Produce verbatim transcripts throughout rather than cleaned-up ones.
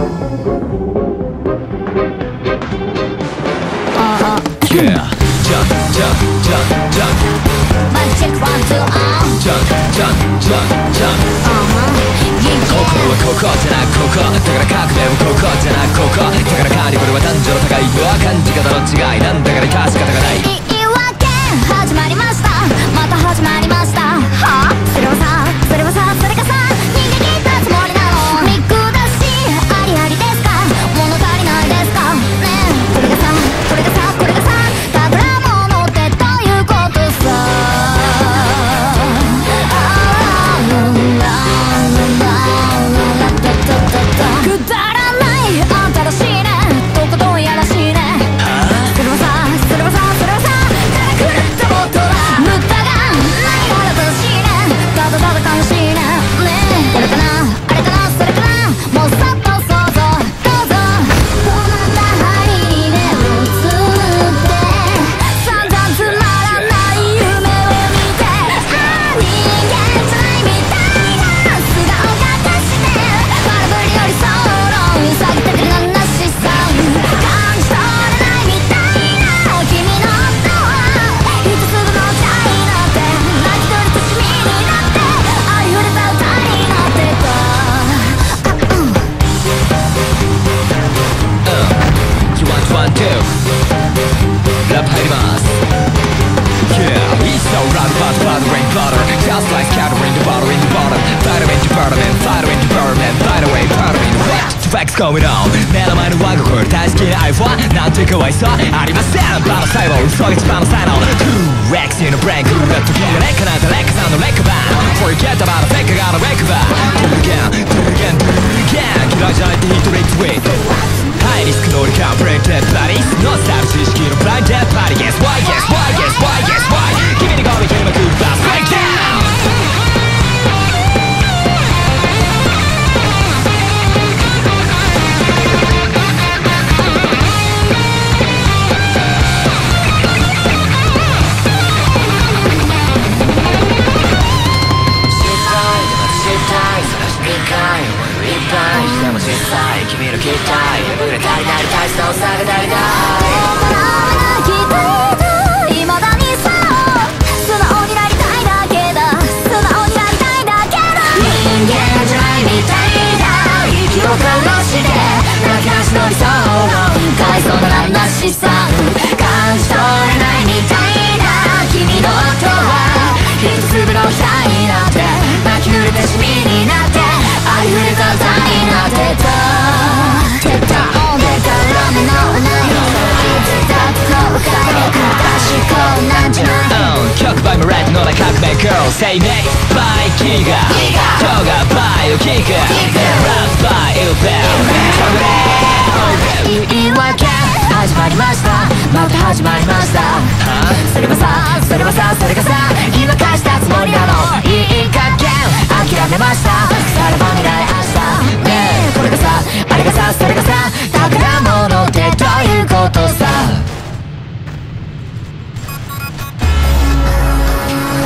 Going on 目の前の我が子より大好きな愛はなんて可愛さありませんバラ細胞嘘が一番の才能 ツーエックス のブレイクルート君が劣化なんて劣化さんの劣化版 Forget about the fake got a wreck bar Do it again, do it again, do it again 嫌いじゃないってヒットリッツウィートハイリスクのリカンブレイクデッドバディノンスタイル知識のブラインデッドバディ Guess why, guess why, guess why, guess why 君にゴミ切りまくるバスブレイクダウンでも実際君の期待眠れ足りない大したおさが足りない叶わなきたいと未だにさ素直になりたいだけだ素直になりたいだけだ人間じゃないみたいだ息を殺して泣き足の理想の海藻ならなしさ感じ取れないみたいだ君の音は一粒の額になって泣き濡れてシミになってありふれた歌になってたてたおでから目のないだっての別れ私こうなんじゃない曲 by ムレッドの中革命 Girl Say me by ギガ今日が by キック Rap by イルベル言い訳始まりましたまた始まりましたそれはさそれはさそれがさ今返したつもりなのいい加減諦めましたさらば未来明日ねえこれがさあれがさそれがさ宝物ってどういうことさ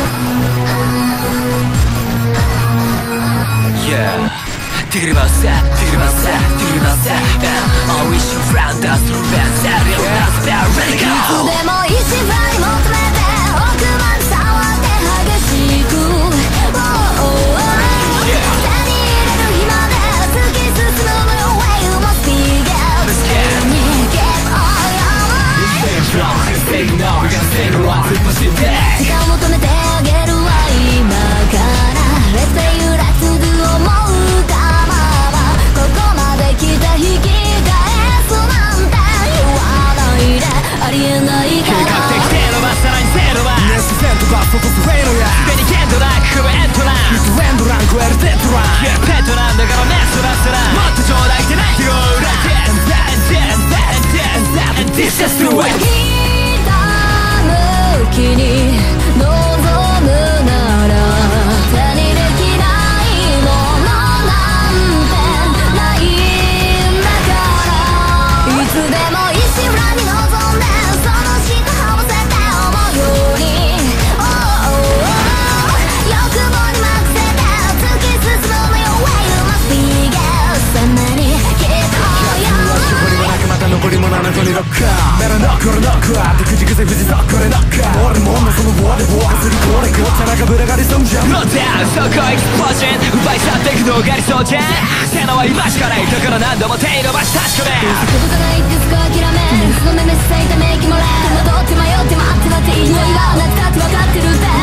Yeah できればさロッカーメロノコロノックアって口癖藤そこれノッカー俺も女そのボーでボーカするこれごっちゃなかぶらがりそうじゃん Not down そこエクスポージョン奪い去っていくのが理想じゃん背のは今しかないだから何度も手伸ばし確かめ届かないってすぐ諦めるその目めさいため息漏れ戸惑って迷って待って待っていい匂いはあなただって分かってるって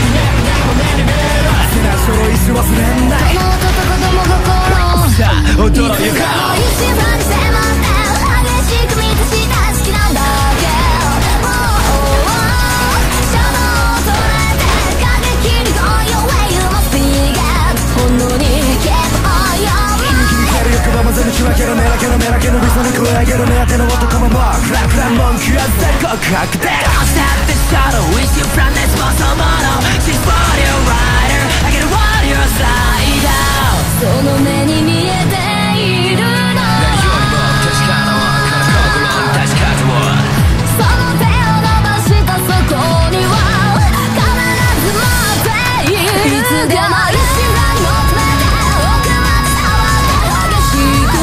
その意思忘れんないこの男子供心さあ驚ゆか一心不乱に迫って激しく満たした好きなんだけどシャドウを捉えて過激に Go your way you must be God 本能に Keep on your mind 気に入る欲望も全部仕分けろメラケのメラケの理想に加え上げる目当ての男ももうフラフラ文句は全告白で Don't stop the shuttle with your friend let's want some more She's for your rider I get what you're side out その目に見えているの何よりも確かなわこの心に確かとその手を伸ばしたそこには必ず待っているいつでも一心不乱に求めて奥まで触って激しく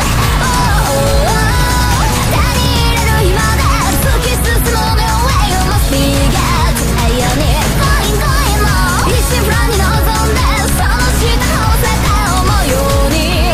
手に入れる今で突き進む No way you must be get 永遠にコインコインも一心不乱に望んでその下をせて思うように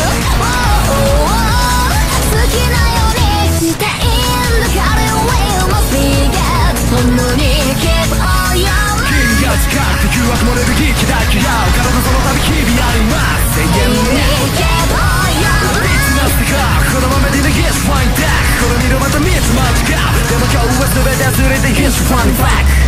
好きなようにしていいんだから Way you must be get 本能に Keep on your mind 君が誓って誘惑漏れる息だけや体その度日々あります永遠に Keep on your mind いつなってかこのままで Yes fine that この見るまた見つま違うでも今日は全て忘れて Yes fine fact